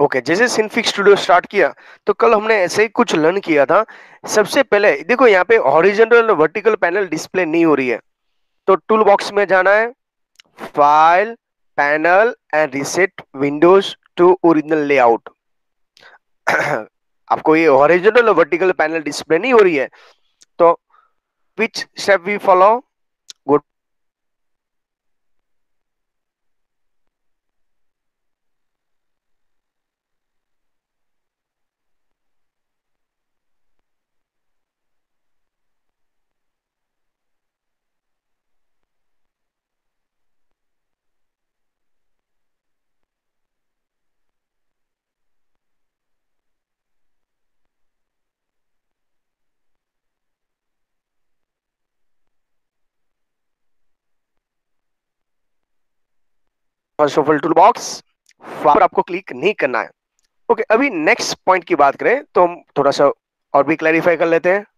Okay, जैसे सिनफिक studio start किया तो कल हमने ऐसे ही कुछ लर्न किया था। सबसे पहले देखो यहाँ पे हॉरिजॉन्टल और वर्टिकल पैनल डिस्प्ले नहीं हो रही है, तो टूल बॉक्स में जाना है, file, panel and reset windows to original layout. आपको ये हॉरिजॉन्टल और वर्टिकल पैनल डिस्प्ले नहीं हो रही है, तो which step we follow? Good. First of all tool box पर आपको क्लिक नहीं करना है। ओके, अभी नेक्स्ट पॉइंट की बात करें तो हम थोड़ा सा और भी क्लैरिफाई कर लेते हैं।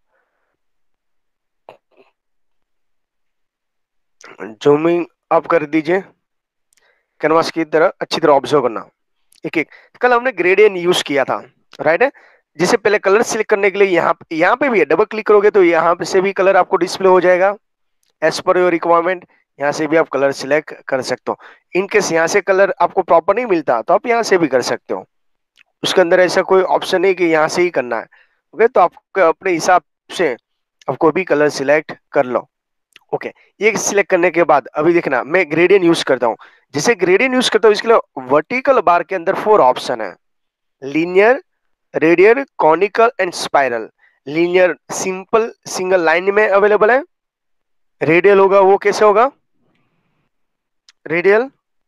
जूमिंग अप कर दीजिए, कैनवास की तरह अच्छी तरह ऑब्जर्व करना। एक एक कल हमने ग्रेडियंट यूज किया था, राइट है। जिसे पहले कलर सिलेक्ट करने के लिए यहाँ पे भी है, डबल क्लिक करोगे तो यहाँ पे से भी कलर आपको डिस्प्ले हो जाएगा एज पर योर रिक्वायरमेंट। यहाँ से भी आप कलर सिलेक्ट कर सकते हो। इनकेस यहाँ से कलर आपको प्रॉपर नहीं मिलता तो आप यहाँ से भी कर सकते हो। उसके अंदर ऐसा कोई ऑप्शन नहीं कि यहाँ से ही करना है। ओके, तो आपको अपने हिसाब से आपको भी कलर सिलेक्ट कर लो। ओके, ये सिलेक्ट करने के बाद अभी देखना मैं ग्रेडियंट यूज करता हूँ। जैसे ग्रेडियंट यूज करता हूँ इसके लिए वर्टिकल बार के अंदर 4 ऑप्शन है, linear, radial, conical and spiral. Linear simple single line में अवेलेबल है। रेडियल होगा वो कैसे होगा? रेडियल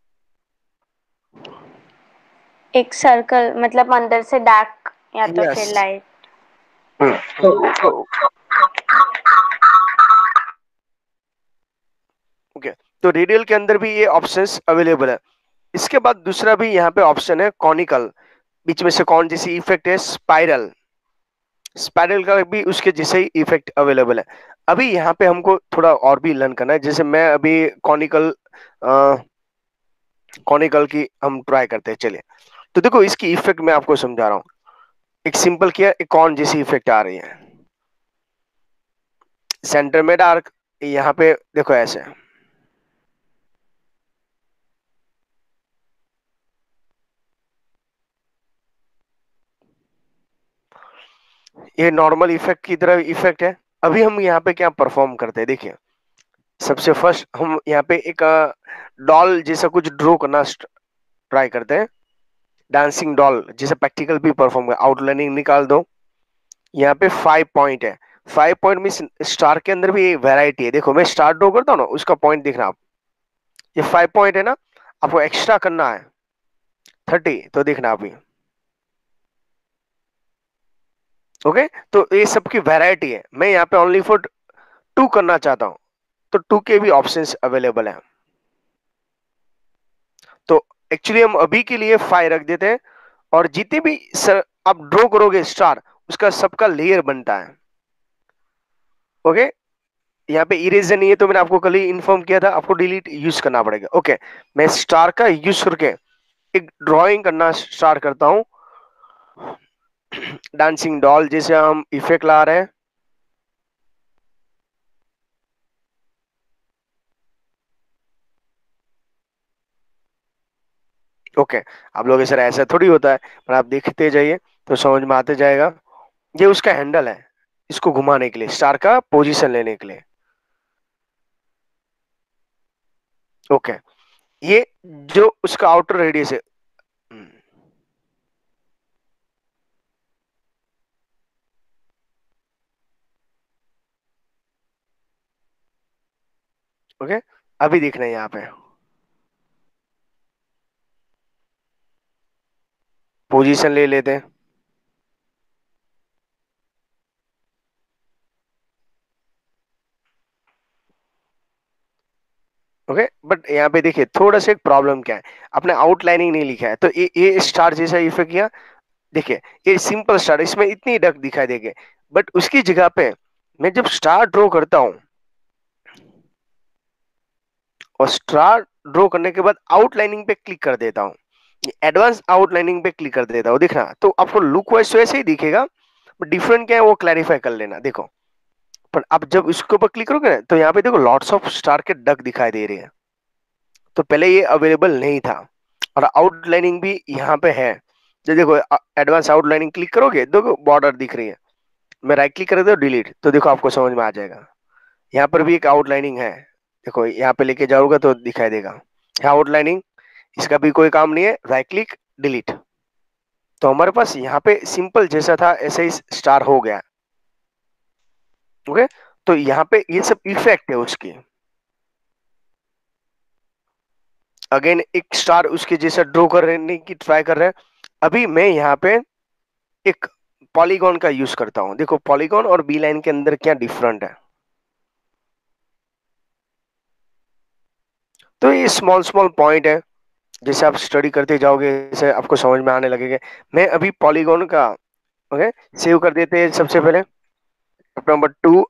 एक सर्कल, मतलब अंदर से डार्क या तो फिर लाइट। ओके, तो रेडियल के अंदर भी ये ऑप्शंस अवेलेबल है। इसके बाद दूसरा भी यहाँ पे ऑप्शन है कॉनिकल, बीच में से कौन जैसी इफेक्ट है। स्पाइरल, स्पाइरल का भी उसके जैसे ही इफेक्ट अवेलेबल है। अभी यहाँ पे हमको थोड़ा और भी लर्न करना है। जैसे मैं अभी कॉनिकल कॉनिकल की हम ट्राई करते हैं, चलिए। तो देखो इसकी इफेक्ट मैं आपको समझा रहा हूँ। एक सिंपल किया, एक कौन जैसी इफेक्ट आ रही है, सेंटर में डार्क, यहाँ पे देखो ऐसे। ये नॉर्मल इफेक्ट की तरह इफेक्ट है। अभी हम यहाँ पे क्या परफॉर्म करते हैं, देखिए। सबसे फर्स्ट हम यहाँ पे एक डॉल जैसा कुछ ड्रॉ करना ट्राई करते हैं। डांसिंग डॉल जैसे प्रैक्टिकल भी परफॉर्म कर, आउटलाइनिंग निकाल दो। यहाँ पे 5 पॉइंट है। 5 पॉइंट में स्टार के अंदर भी वैरायटी है। देखो मैं स्टार ड्रॉ करता हूँ ना, उसका पॉइंट देखना आप। ये 5 पॉइंट है ना, आपको एक्स्ट्रा करना है 30, तो देखना अभी। ओके, तो ये सबकी वैरायटी है। मैं यहाँ पे ओनली फॉर 2 करना चाहता हूँ, तो 2 के भी ऑप्शंस अवेलेबल है। तो एक्चुअली हम अभी के लिए 5 रख देते हैं, और जितने भी सर आप ड्रॉ करोगे स्टार, उसका सबका लेयर बनता है। ओके, यहाँ पे इरेजर नहीं है तो मैंने आपको कल ही इन्फॉर्म किया था, आपको डिलीट यूज करना पड़ेगा। ओके, मैं स्टार का यूज करके एक ड्राइंग करना स्टार्ट करता हूँ। डांसिंग डॉल जैसे हम इफेक्ट ला रहे हैं। ओके, आप लोग सर ऐसा थोड़ी होता है, पर आप देखते जाइए तो समझ में आते जाएगा। ये उसका हैंडल है, इसको घुमाने के लिए, स्टार का पोजीशन लेने के लिए। ओके, ये जो उसका आउटर रेडियस है। ओके, अभी देखना है यहाँ पे पोजीशन ले लेते हैं। ओके, बट यहाँ पे देखिए थोड़ा सा एक प्रॉब्लम क्या है, आपने आउटलाइनिंग नहीं लिखा है, तो ये स्टार जैसा इफेक्ट किया। देखिए ये सिंपल स्टार, इसमें इतनी डक दिखाई देगी, बट उसकी जगह पे मैं जब स्टार ड्रॉ करता हूं, और स्टार ड्रॉ करने के बाद आउटलाइनिंग पे क्लिक कर देता हूं, एडवांस आउटलाइनिंग पे क्लिक कर देता हूँ, दिख रहा तो आपको लुक वाइज तो ऐसे ही दिखेगा, बट डिफरेंट क्या है वो क्लैरिफाई कर लेना। देखो, पर आप जब इसके ऊपर क्लिक करोगे ना तो यहाँ पे देखो लॉट्स ऑफ स्टार के डक दिखाई दे रही है। तो पहले ये अवेलेबल नहीं था। और आउटलाइनिंग भी यहाँ पे है। जो देखो एडवांस आउटलाइनिंग क्लिक करोगे देखो बॉर्डर दिख रही है। मैं राइट क्लिक कर देता हूँ डिलीट, तो देखो आपको समझ में आ जाएगा। यहाँ पर भी एक आउटलाइनिंग है। देखो यहाँ पे लेके जाओगे तो दिखाई देगा आउटलाइनिंग। इसका भी कोई काम नहीं है, राइट क्लिक डिलीट। तो हमारे पास यहाँ पे सिंपल जैसा था ऐसे ही स्टार हो गया। ओके, तो यहाँ पे ये सब इफेक्ट है उसकी। अगेन एक स्टार उसके जैसा ड्रॉ करने की ट्राई कर रहे हैं। अभी मैं यहाँ पे एक पॉलीगॉन का यूज करता हूँ। देखो पॉलीगॉन और बी लाइन के अंदर क्या डिफरेंट है। तो ये स्मॉल स्मॉल पॉइंट है, जैसे आप स्टडी करते जाओगे जैसे आपको समझ में आने लगेगा। मैं अभी पॉलीगॉन का ओके सेव कर देते हैं सबसे पहले। नंबर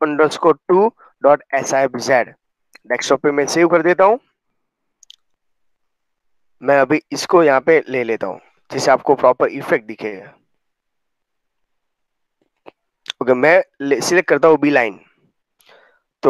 2_2.sifz डेस्कटॉप पे मैं सेव कर देता हूँ। मैं अभी इसको यहाँ पे ले लेता हूँ जिससे आपको प्रॉपर इफेक्ट दिखेगा। ओके, मैं सिलेक्ट करता हूँ बी लाइन। तो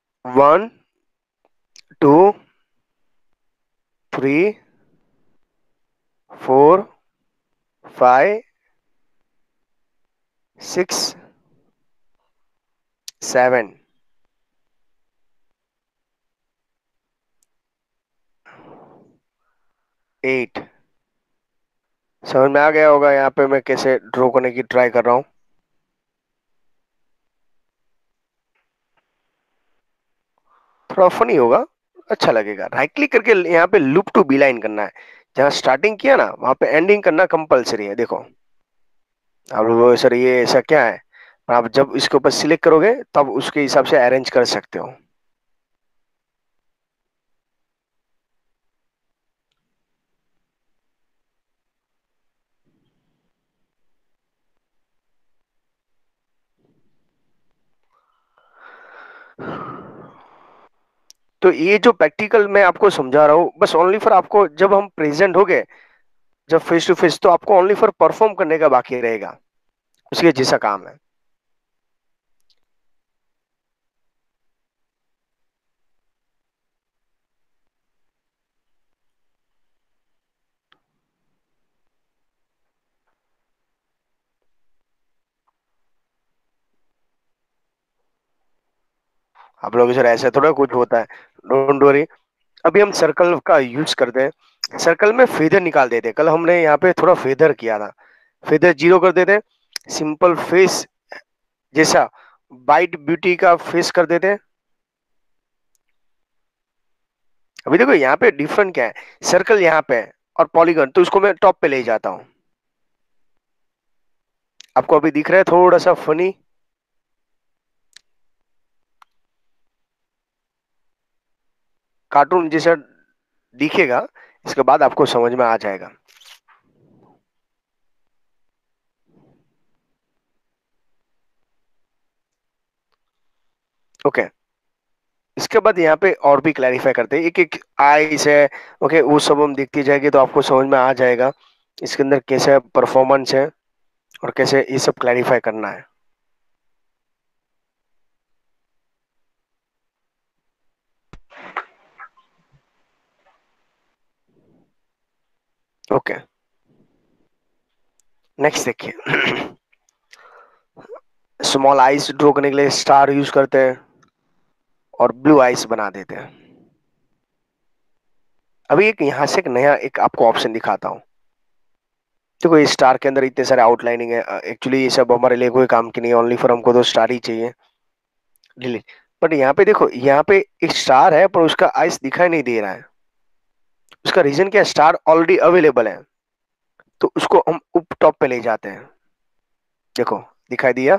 1 2 3 4 5 6 7 8। समझ में आ गया होगा यहाँ पे मैं कैसे ड्रॉ करने की ट्राई कर रहा हूँ। थोड़ा फनी होगा, अच्छा लगेगा। राइट क्लिक करके यहाँ पे लूप टू बी लाइन करना है। जहाँ स्टार्टिंग किया ना वहां पे एंडिंग करना कंपलसरी है। देखो आप लोग सर ये ऐसा क्या है, पर आप जब इसके ऊपर सिलेक्ट करोगे तब उसके हिसाब से अरेंज कर सकते हो। तो ये जो प्रैक्टिकल मैं आपको समझा रहा हूँ बस ओनली फॉर आपको, जब हम प्रेजेंट हो गए जब फेस टू फेस, तो आपको ओनली फॉर परफॉर्म करने का बाकी रहेगा, उसके जैसा काम है। आप लोग सर ऐसा थोड़ा कुछ होता है, डोंट वरी। अभी हम सर्कल का यूज करते हैं। सर्कल में फेदर निकाल देते हैं। कल हमने यहाँ पे थोड़ा फेदर किया था, फेदर जीरो कर देते हैं। सिंपल फेस जैसा बाइट ब्यूटी का फेस कर देते हैं। अभी देखो यहाँ पे डिफरेंट क्या है, सर्कल यहाँ पे है और पॉलीगन, तो उसको मैं टॉप पे ले जाता हूँ। आपको अभी दिख रहा है थोड़ा सा फनी, कार्टून जैसा दिखेगा। इसके बाद आपको समझ में आ जाएगा। ओके, इसके बाद यहाँ पे और भी क्लैरिफाई करते हैं। एक एक आईज है, ओके वो सब हम देखते जाएंगे तो आपको समझ में आ जाएगा इसके अंदर कैसे परफॉर्मेंस है और कैसे ये सब क्लैरिफाई करना है। ओके, नेक्स्ट देखिए। स्मॉल आइस ड्रॉ करने के लिए स्टार यूज करते हैं और ब्लू आइस बना देते हैं। अभी एक यहाँ से एक नया एक आपको ऑप्शन दिखाता हूँ। देखो ये स्टार के अंदर इतने सारे आउटलाइनिंग है, एक्चुअली ये सब हमारे लिए कोई काम की नहीं, ओनली फॉर हमको तो स्टार ही चाहिए। डिलीट। बट यहाँ पे देखो, यहाँ पे एक स्टार है पर उसका आइस दिखाई नहीं दे रहा है। उसका रीजन क्या है, स्टार ऑलरेडी अवेलेबल है। तो उसको हम ऊपर टॉप पे ले जाते हैं। देखो दिखाई दिया।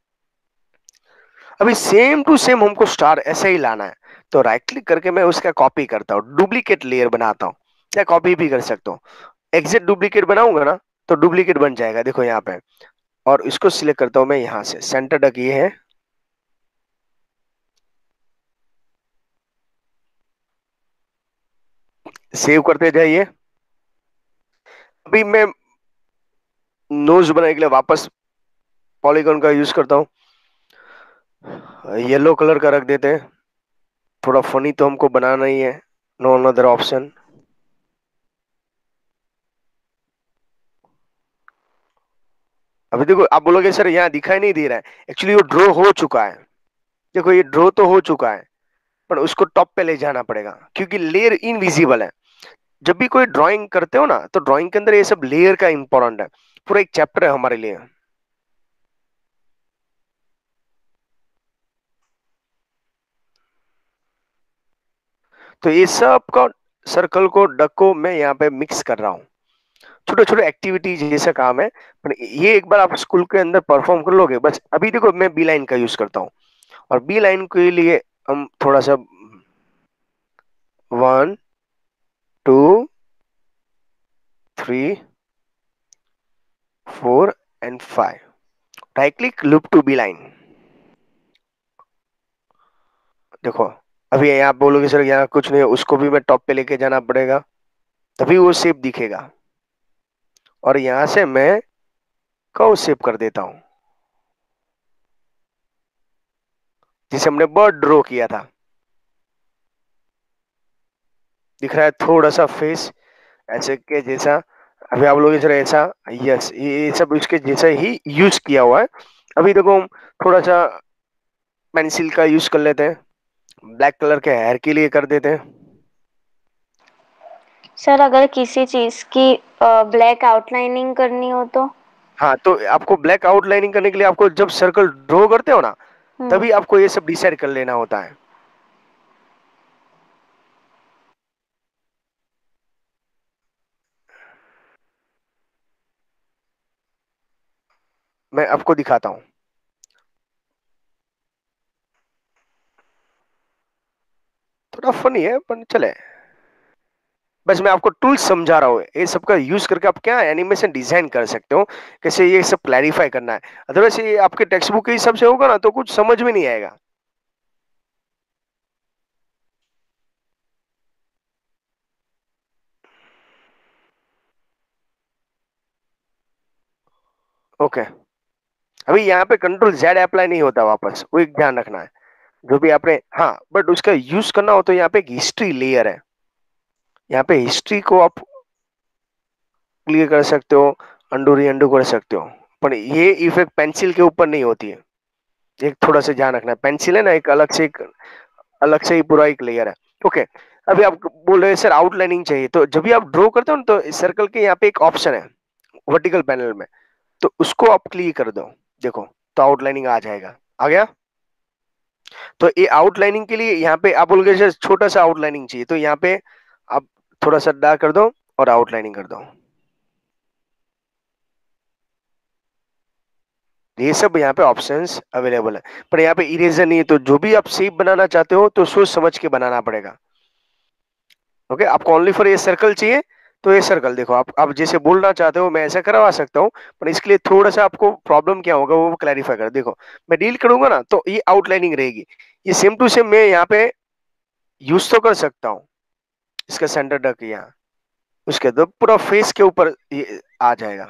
अभी सेम टू सेम हमको स्टार ऐसे ही लाना है। तो राइट क्लिक करके मैं उसका कॉपी करता हूँ, डुप्लीकेट लेयर बनाता हूँ, या कॉपी भी कर सकता हूँ। एग्जिट डुप्लीकेट बनाऊंगा ना तो डुप्लीकेट बन जाएगा, देखो यहाँ पे। और इसको सिलेक्ट करता हूँ मैं यहाँ से, सेंटर तक ये है। सेव करते जाइए। अभी मैं नोज बनाने के लिए वापस पॉलीगॉन का यूज करता हूँ, येलो कलर का रख देते हैं, थोड़ा फनी तो हमको बनाना ही है, नो अनदर ऑप्शन। अभी देखो आप बोलोगे सर यहाँ दिखाई नहीं दे रहा है, एक्चुअली वो ड्रॉ हो चुका है। देखो ये ड्रॉ तो हो चुका है, पर उसको टॉप पे ले जाना पड़ेगा क्योंकि लेयर इनविजिबल है। जब भी कोई ड्राइंग करते हो ना, तो ड्राइंग के अंदर ये सब लेयर का इंपॉर्टेंट है, पूरा एक चैप्टर है हमारे लिए। तो ये सब का सर्कल को डक को मैं यहाँ पे मिक्स कर रहा हूँ, छोटे छोटे एक्टिविटी जैसा काम है, पर ये एक बार आप स्कूल के अंदर परफॉर्म कर लोगे बस। अभी देखो मैं बी लाइन का यूज करता हूँ, और बी लाइन के लिए हम थोड़ा सा 1 2 3 4 and 5, right click loop to be line. देखो अभी यहाँ बोलोगे सर यहाँ कुछ नहीं है, उसको भी मैं टॉप पे लेके जाना पड़ेगा, तभी वो शेप दिखेगा। और यहां से मैं कर्व शेप कर देता हूं, जिसे हमने बर्ड ड्रॉ किया था। दिख रहा है थोड़ा सा फेस ऐसे के जैसा। अभी आप लोग सर ऐसा, यस ये सब इसके जैसा ही यूज किया हुआ है। अभी देखो हम थोड़ा सा पेंसिल का यूज कर लेते हैं, ब्लैक कलर के हेयर के लिए कर देते हैं। सर अगर किसी चीज की ब्लैक आउटलाइनिंग करनी हो तो? हाँ, तो आपको ब्लैक आउटलाइनिंग करने के लिए आपको जब सर्कल ड्रॉ करते हो ना, तभी आपको ये सब डिसाइड कर लेना होता है। मैं आपको दिखाता हूँ, थोड़ा फनी है पर चले। बस मैं आपको टूल्स समझा रहा हूँ, ये सब का यूज करके आप क्या एनिमेशन डिजाइन कर सकते हो, कैसे ये सब क्लैरिफाई करना है। अदरवाइज ये आपके टेक्स्ट बुक के हिसाब से होगा ना तो कुछ समझ में नहीं आएगा। ओके, अभी यहाँ पे कंट्रोल जेड अप्लाई नहीं होता वापस, वो एक ध्यान रखना है। जो भी आपने, हाँ बट उसका यूज करना हो तो यहाँ पे एक हिस्ट्री लेयर है, यहाँ पे हिस्ट्री को आप क्लियर कर सकते हो, अंडू री अंडू कर सकते हो, पर ये इफेक्ट पेंसिल के ऊपर नहीं होती है। एक थोड़ा सा ध्यान रखना है, पेंसिल है ना एक अलग से ही पूरा एक लेयर है। ओके, अभी आप बोल रहे हैं सर आउटलाइनिंग चाहिए, तो जब भी आप ड्रॉ करते हो ना तो सर्कल के यहाँ पे एक ऑप्शन है वर्टिकल पैनल में, तो उसको आप क्लिक कर दो, देखो तो आउटलाइनिंग आ जाएगा। आ गया? तो ये आउटलाइनिंग के लिए यहाँ पे आप बोल रहे सर छोटा सा आउटलाइनिंग चाहिए, तो यहाँ पे आप थोड़ा सा डार्क कर दो और आउटलाइनिंग कर दो। ये सब यहाँ पे ऑप्शंस अवेलेबल है, पर यहाँ पे इरेजर नहीं है, तो जो भी आप शेप बनाना चाहते हो तो सोच समझ के बनाना पड़ेगा। ओके, आपको ओनली फॉर ये सर्कल चाहिए, तो ये सर्कल देखो आप जैसे बोलना चाहते हो मैं ऐसा करवा सकता हूँ, पर इसके लिए थोड़ा सा आपको प्रॉब्लम क्या होगा वो क्लैरिफाई कर। देखो मैं डील करूंगा ना तो ये आउटलाइनिंग रहेगी, ये सेम टू सेम मैं यहाँ पे यूज तो कर सकता हूँ, इसका सेंटर डक यहाँ, उसके तो पूरा फेस के ऊपर ये आ जाएगा।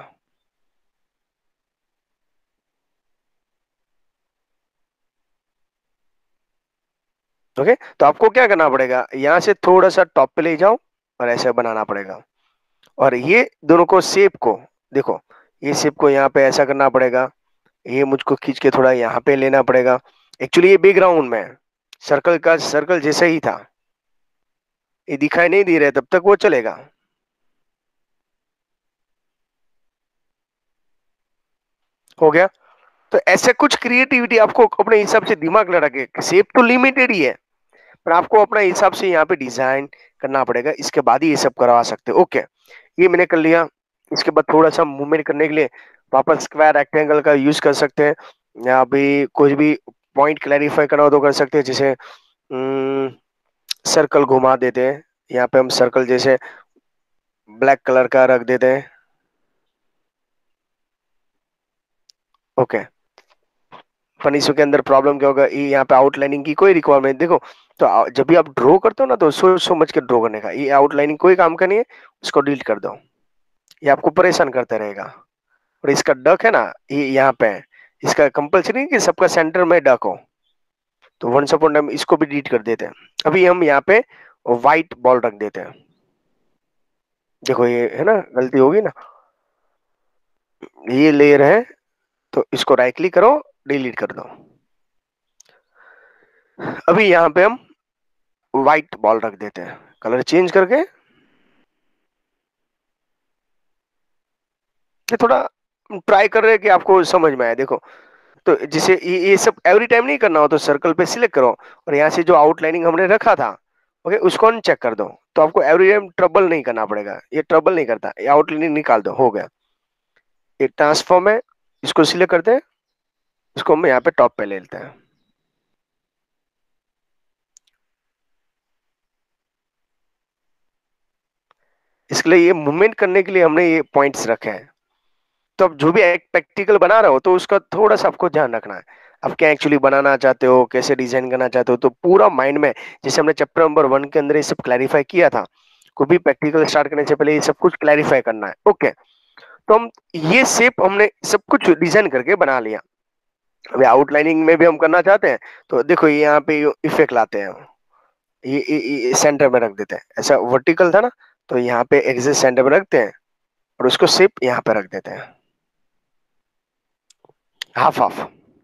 ओके, तो आपको क्या करना पड़ेगा, यहाँ से थोड़ा सा टॉप पे ले जाओ और ऐसे बनाना पड़ेगा। और ये दोनों को शेप को देखो, ये शेप को यहाँ पे ऐसा करना पड़ेगा, ये मुझको खींच के थोड़ा यहाँ पे लेना पड़ेगा। एक्चुअली ये बैकग्राउंड में है, सर्कल का सर्कल जैसा ही था, ये दिखाई नहीं दे रहा है तब तक वो चलेगा। हो गया? तो ऐसे कुछ क्रिएटिविटी आपको अपने हिसाब से दिमाग लगा के, शेप तो लिमिटेड ही है, पर आपको अपने हिसाब से यहाँ पे डिजाइन करना पड़ेगा, इसके बाद ही ये सब करवा सकते हो। ओके, ये मैंने कर लिया। इसके बाद थोड़ा सा मूवमेंट करने के लिए वापस स्क्वायर रेक्टेंगल का यूज कर सकते हैं, या भी कुछ भी पॉइंट क्लैरिफाई करना हो तो कर सकते हैं, जैसे सर्कल घुमा देते हैं, यहाँ पे हम सर्कल जैसे ब्लैक कलर का रख देते हैं। ओके, फनीसो के अंदर प्रॉब्लम क्या होगा, ये यहाँ पे आउटलाइनिंग की कोई रिक्वायरमेंट देखो, तो जब भी आप ड्रॉ करते हो ना तो सोच समझ के ड्रॉ करने का, ये आउटलाइनिंग कोई काम का नहीं है, उसको डिलीट कर दो। ये आपको परेशान करते रहेगा। और इसका डक है ना, ये यहाँ पे है। इसका कंपल्सरी नहीं कि सबका सेंटर में डक हो। तो वंस अपॉन टाइम इसको भी डिलीट कर देते हैं। अभी हम यहाँ पे व्हाइट बॉल रख देते हैं। देखो ये है ना, गलती होगी ना, ये लेयर है, तो इसको राइट क्लिक करो, डिलीट कर दो। अभी यहाँ पे हम व्हाइट बॉल रख देते हैं, कलर चेंज करके। ये थोड़ा ट्राई कर रहे हैं कि आपको समझ में आए। देखो, तो जिसे ये सब एवरी टाइम नहीं करना हो तो सर्कल पे सिलेक्ट करो, और यहाँ से जो आउटलाइनिंग हमने रखा था, ओके, उसको अनचेक कर दो। तो आपको एवरी टाइम ट्रबल नहीं करना पड़ेगा, ये ट्रबल नहीं करता, ये आउटलाइनिंग निकाल दो, हो गया। ये ट्रांसफॉर्म है, इसको सिलेक्ट करते हैं, इसको हम यहाँ पे टॉप पे ले लेते हैं। इसके लिए ये मूवमेंट करने के लिए हमने ये पॉइंट्स रखे हैं। तो अब जो भी एक प्रैक्टिकल बना रहे हो तो उसका थोड़ा सा आपको ध्यान रखना है। आप क्या एक्चुअली बनाना चाहते हो, कैसे डिजाइन करना चाहते हो, तो पूरा माइंड में, जैसे हमने चैप्टर नंबर 1 के अंदर ये सब क्लैरिफाई किया था, कोई भी प्रैक्टिकल स्टार्ट करने से पहले ये सब कुछ क्लैरिफाई करना है। ओके, तो हम ये शेप हमने सब कुछ डिजाइन करके बना लिया। अभी आउटलाइनिंग में भी हम करना चाहते हैं, तो देखो ये यहाँ पे इफेक्ट लाते हैं, ये सेंटर में रख देते हैं। ऐसा वर्टिकल था ना, तो यहाँ पे एग्जैक्ट सेंटर में रखते हैं, और उसको शेप यहाँ पे रख देते हैं, हाफ हाफ।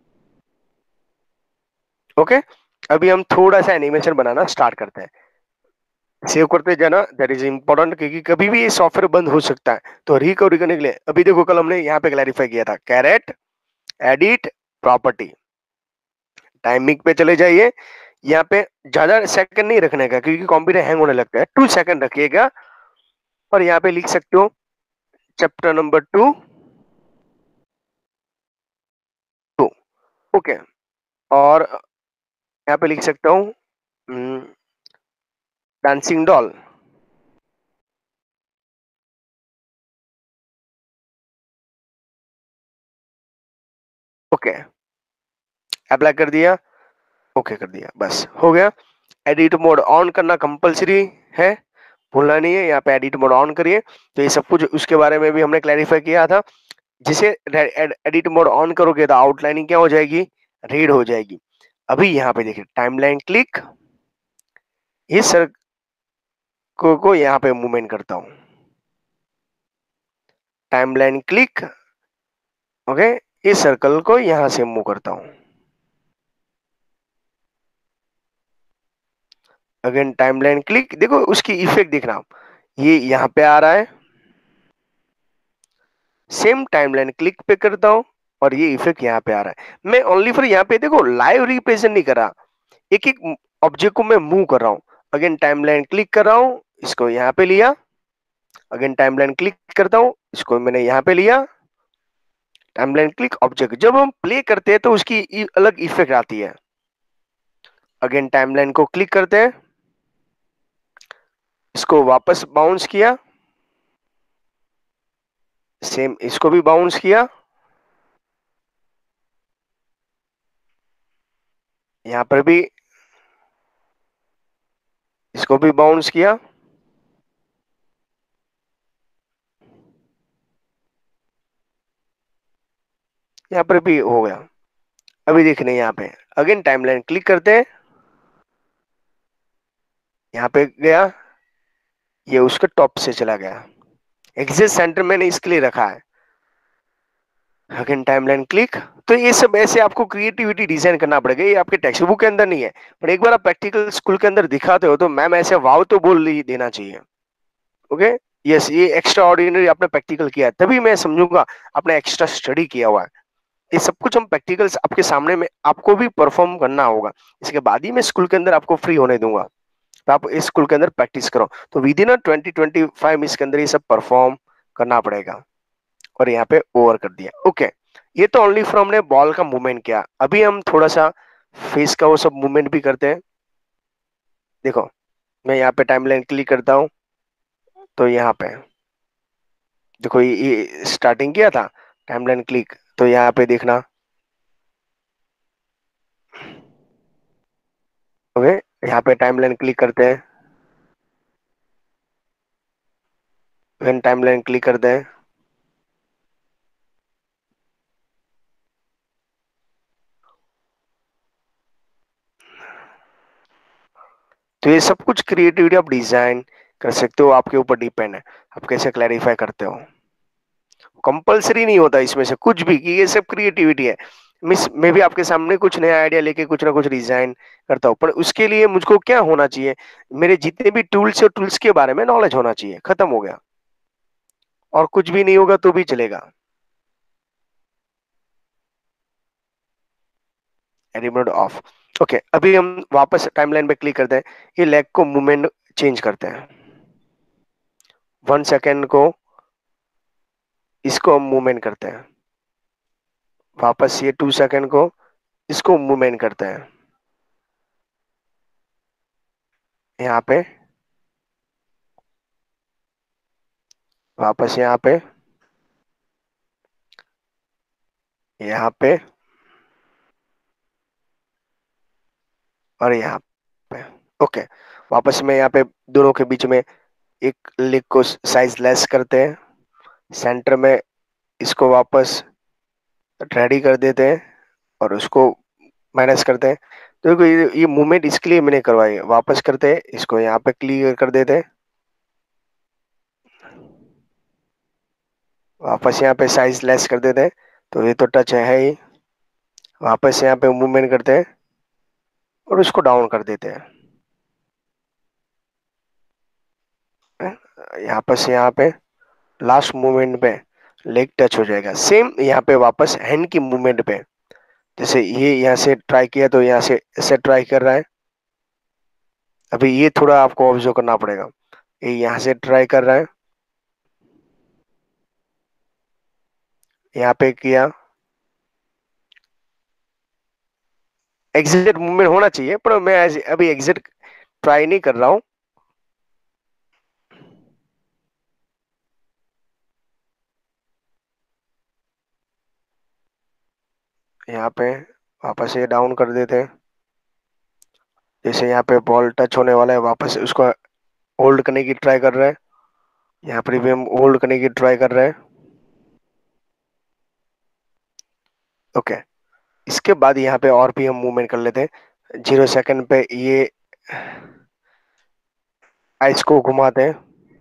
ओके, अभी हम थोड़ा सा एनिमेशन बनाना स्टार्ट करते हैं। सेव करते जाना, दैट इज इम्पोर्टेंट, क्योंकि कभी भी ये सॉफ्टवेयर बंद हो सकता है। तो रिकवरी करने के लिए अभी देखो, कल हमने यहाँ पे क्लैरिफाई किया था, कैरेट एडिट प्रॉपर्टी, टाइमिंग पे चले जाइए। यहाँ पे ज्यादा सेकंड नहीं रखने का, क्योंकि कंप्यूटर हैंग होने लगता है। 2 सेकंड रखिएगा, और यहाँ पे लिख सकते हो चैप्टर नंबर 2 2। ओके, और यहाँ पे लिख सकता हूँ डांसिंग डॉल। ओके, अप्लाई कर दिया, ओके कर दिया, बस हो गया। एडिट मोड ऑन करना कंपलसरी है, भूलना नहीं है। यहाँ पे एडिट मोड ऑन करिए। तो ये सब कुछ उसके बारे में भी हमने क्लैरिफाई किया था। जिसे एडिट मोड ऑन करोगे तो आउटलाइनिंग क्या हो जाएगी, रीड हो जाएगी। अभी यहाँ पे देखिए टाइमलाइन क्लिक, इस सर को यहाँ पे मूवमेंट करता हूँ, टाइमलाइन क्लिक, ओके, इस सर्कल को यहाँ से मूव करता हूँ, अगेन टाइमलाइन क्लिक। देखो उसकी इफेक्ट देखना आप, ये यहाँ पे आ रहा है, सेम टाइमलाइन क्लिक पे करता हूँ, और ये इफेक्ट यहाँ पे आ रहा है। मैं ओनली फॉर यहाँ पे देखो लाइव रिप्रेजेंट नहीं कर रहा, एक एक ऑब्जेक्ट को मैं मूव कर रहा हूँ। अगेन टाइमलाइन क्लिक कर रहा हूँ, इसको यहाँ पे लिया, अगेन टाइमलाइन क्लिक करता हूँ, इसको मैंने यहाँ पे लिया, टाइमलाइन क्लिक ऑब्जेक्ट। जब हम प्ले करते हैं तो उसकी अलग इफेक्ट आती है। अगेन टाइमलाइन को क्लिक करते हैं, इसको वापस बाउंस किया, सेम इसको भी बाउंस किया, यहाँ पर भी इसको भी बाउंस किया, यहाँ पर भी हो गया। अभी देखने यहाँ पे अगेन टाइमलाइन क्लिक करते हैं, यहाँ पे गया, ये उसके टॉप से चला गया। एग्जैक्ट सेंटर मैंने इसके लिए रखा है। Again timeline click. तो ये सब ऐसे आपको क्रिएटिविटी डिजाइन करना पड़ेगा, ये आपके टेक्स्ट बुक के अंदर नहीं है, पर एक बार आप प्रैक्टिकल स्कूल के अंदर दिखाते हो तो मैम ऐसे वाव तो बोल ही देना चाहिए। ओके, यस, ये एक्स्ट्रा ऑर्डिनरी आपने प्रैक्टिकल किया है, तभी मैं समझूंगा आपने एक्स्ट्रा स्टडी किया हुआ है। ये सब कुछ हम प्रैक्टिकल्स आपके सामने में आपको भी परफॉर्म करना होगा। इसके बाद ही मैं स्कूल के अंदर आपको फ्री होने दूंगा, तो आप इस स्कूल के अंदर प्रैक्टिस करो। तो विद इन 2025 इसके अंदर ये सब परफॉर्म करना पड़ेगा। और यहाँ पे ओवर कर दिया। ओके, ये तो ओनली फॉर हमने बॉल का मूवमेंट किया। अभी हम थोड़ा सा फेस का वो सब मूवमेंट भी करते हैं। देखो, मैं यहाँ पे टाइमलाइन क्लिक करता हूँ, तो यहाँ पे देखो ये स्टार्टिंग किया था, टाइमलाइन क्लिक, तो यहाँ पे देखना, ओके, यहाँ पे टाइमलाइन क्लिक करते हैं, पेन टाइमलाइन क्लिक कर दें। तो ये सब कुछ क्रिएटिविटी आप डिजाइन कर सकते हो, आपके ऊपर डिपेंड है आप कैसे क्लैरिफाई करते हो। कंपलसरी नहीं होता इसमें से कुछ भी कि ये सब क्रिएटिविटी है। मिस मैं भी आपके सामने कुछ नया आइडिया लेके कुछ ना कुछ डिजाइन करता हूँ, पर उसके लिए मुझको क्या होना चाहिए, मेरे जितने भी टूल्स और टूल्स के बारे में नॉलेज होना चाहिए, खत्म हो गया। और कुछ भी नहीं होगा तो भी चलेगा। Remote of. ओके, अभी हम वापस टाइमलाइन पे क्लिक करते हैं। ये लेग को मूवमेंट चेंज करते हैं। 1 सेकेंड को इसको हम मूवमेंट करते हैं। वापस ये 2 सेकेंड को इसको मूवमेंट करते हैं। यहाँ पे वापस यहाँ पे, यहाँ पे और यहाँ पे। ओके, वापस में यहाँ पे दोनों के बीच में एक लेग को साइज लेस करते हैं। सेंटर में इसको वापस रेडी कर देते हैं और उसको माइनस करते हैं। तो देखो ये मूवमेंट इसके लिए मैंने करवाई है। वापस करते हैं, इसको यहाँ पे क्लियर कर देते हैं। वापस यहाँ पे साइज लेस कर देते हैं। तो ये तो टच है ही। वापस यहाँ पे मूवमेंट करते हैं और उसको डाउन कर देते हैं। यहाँ पर से यहाँ पे लास्ट मूवमेंट पे लेग टच हो जाएगा। सेम यहाँ पे वापस हैंड की मूवमेंट पे, जैसे ये यहाँ से ट्राई किया तो यहाँ से ऐसे ट्राई कर रहा है। अभी ये थोड़ा आपको ऑब्जर्व करना पड़ेगा। ये यहाँ से ट्राई कर रहा है, यहाँ पे किया। एग्जिट मूवमेंट होना चाहिए पर मैं अभी एग्जिट ट्राई नहीं कर रहा हूँ। यहाँ पे वापस ये डाउन कर देते हैं। जैसे यहाँ पे बॉल टच होने वाला है, वापस उसको होल्ड करने की ट्राई कर रहे हैं। यहाँ पर भी हम होल्ड करने की ट्राई कर रहे हैं। ओके, इसके बाद यहाँ पे और भी हम मूवमेंट कर लेते हैं। 0 सेकंड पे ये आइस को घुमाते हैं।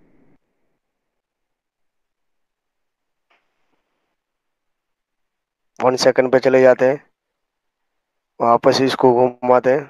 1 सेकंड पे चले जाते हैं। वापस इसको घुमाते हैं।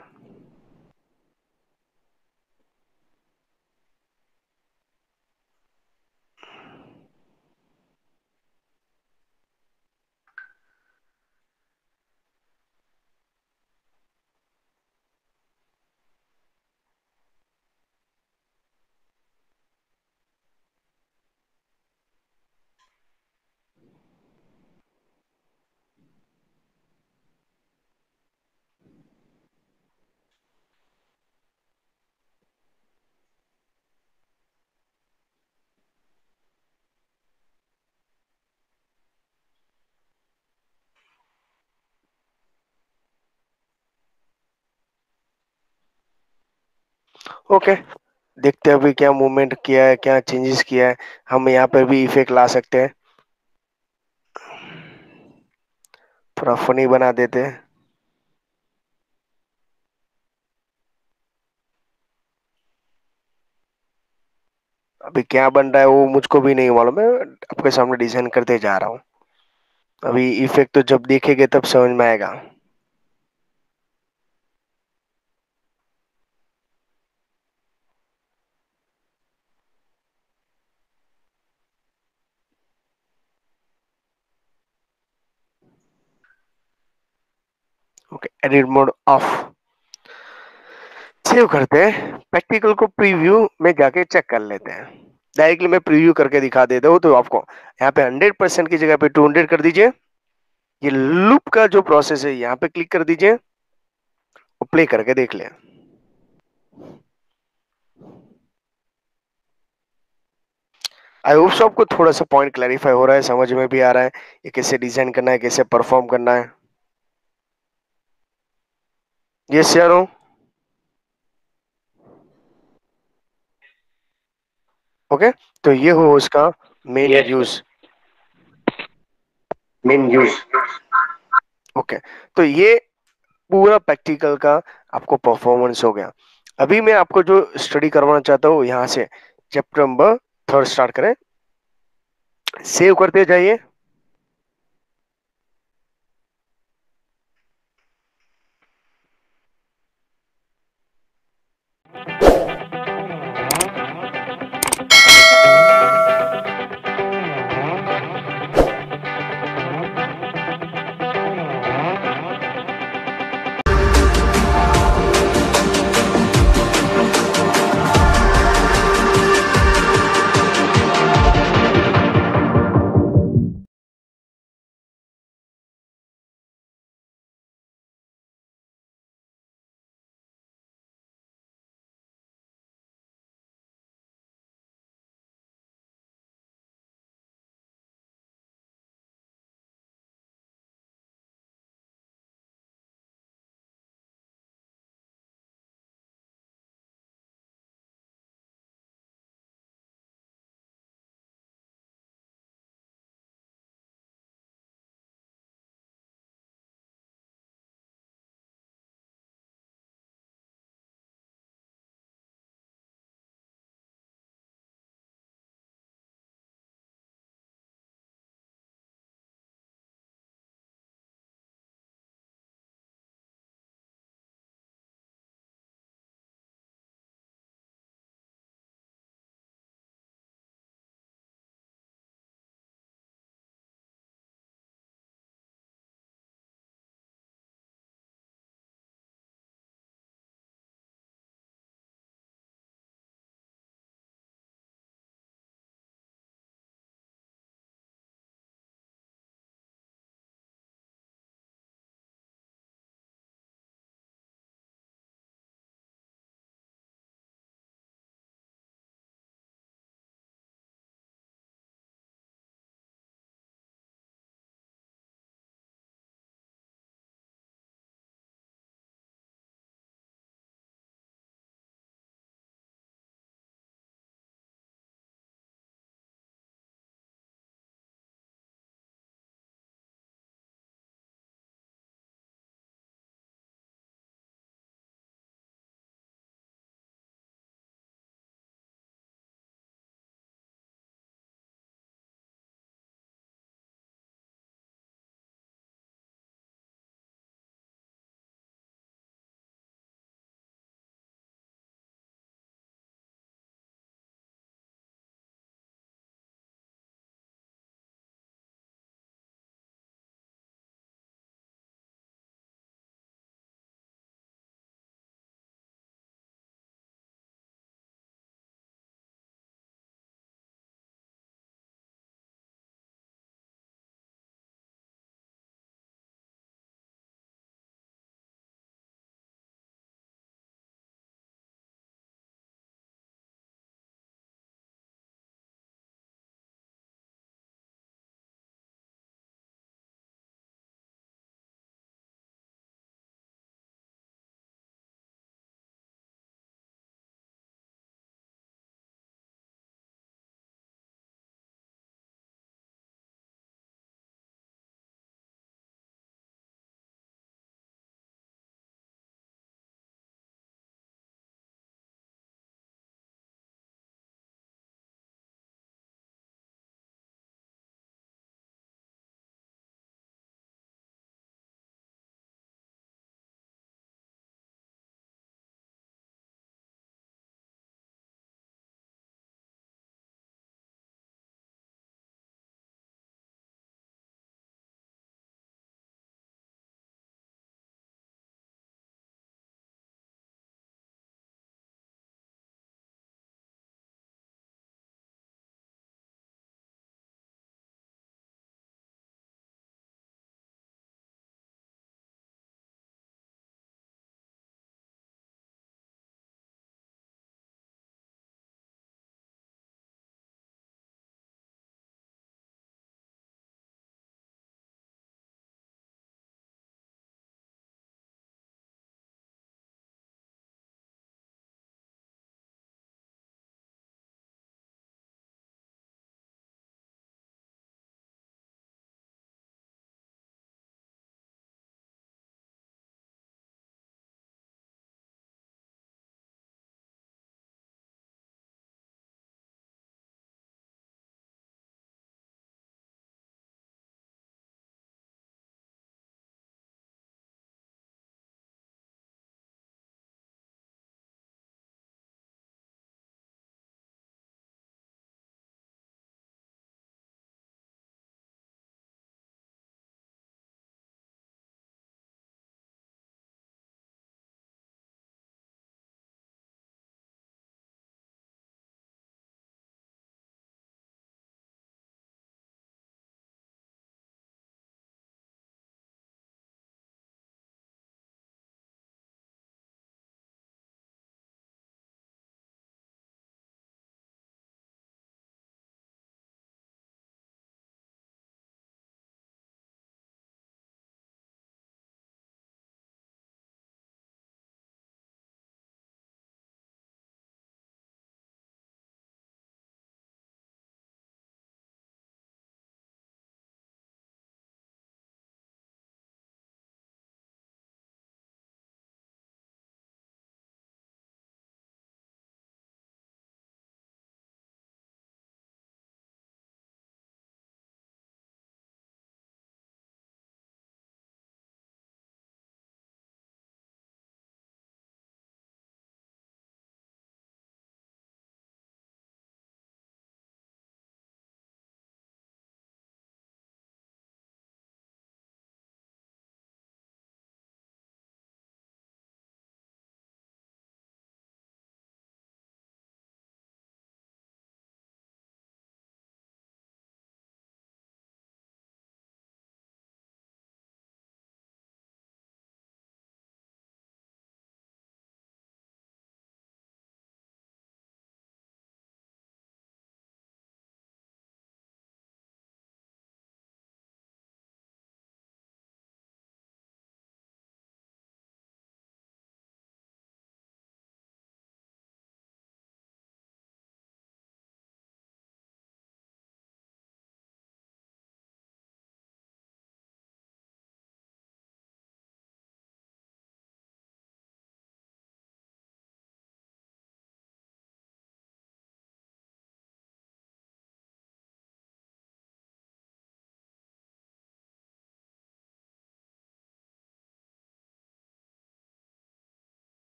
ओके, देखते हैं अभी क्या मूवमेंट किया है, क्या चेंजेस किया है। हम यहाँ पर भी इफेक्ट ला सकते हैं, थोड़ा फनी बना देते हैं। अभी क्या बन रहा है वो मुझको भी नहीं मालूम है, आपके सामने डिजाइन करते जा रहा हूँ। अभी इफेक्ट तो जब देखेंगे तब समझ में आएगा। Okay, edit mode off. Save करते हैं। प्रैक्टिकल को प्रीव्यू में जाके चेक कर लेते हैं। डायरेक्टली मैं प्रीव्यू करके दिखा देता हूँ तो आपको यहाँ पे 100% की जगह पे 200 कर दीजिए। ये लूप का जो प्रोसेस है यहाँ पे क्लिक कर दीजिए और प्ले करके देख लें। आई होप सो आपको थोड़ा सा पॉइंट क्लैरिफाई हो रहा है, समझ में भी आ रहा है ये कैसे डिजाइन करना है, कैसे परफॉर्म करना है। यस या नो? ओके, तो ये हो उसका मेन यूज। ओके, तो ये पूरा प्रैक्टिकल का आपको परफॉर्मेंस हो गया। अभी मैं आपको जो स्टडी करवाना चाहता हूँ यहाँ से चैप्टर नंबर 3 स्टार्ट करें। सेव करते जाइए।